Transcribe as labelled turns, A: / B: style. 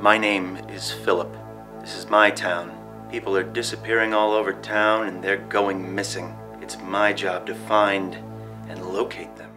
A: My name is Philip. This is my town. People are disappearing all over town and they're going missing. It's my job to find and locate them.